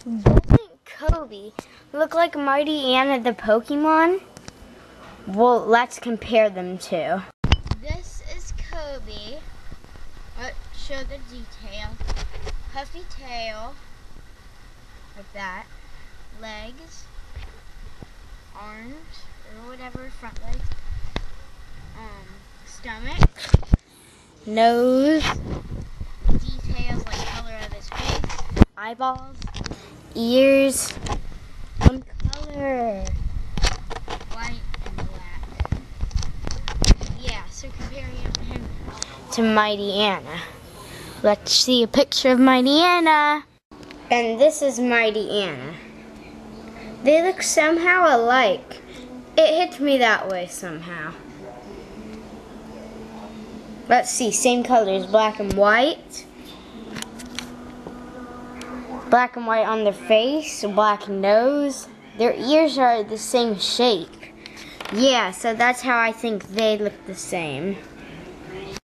Doesn't Kobi look like Mightyena the Pokemon? Well, let's compare them two. This is Kobi. Let's show the detail. Puffy tail, like that. Legs, arms, or whatever, front legs. Stomach, nose, details like color of his face, eyeballs, ears, one color, white and black. Yeah, so comparing him to Mightyena. Let's see a picture of Mightyena. And this is Mightyena. They look somehow alike. It hits me that way somehow. Let's see, same colors, black and white. Black and white on their face, black nose. Their ears are the same shape. Yeah, so that's how I think they look the same.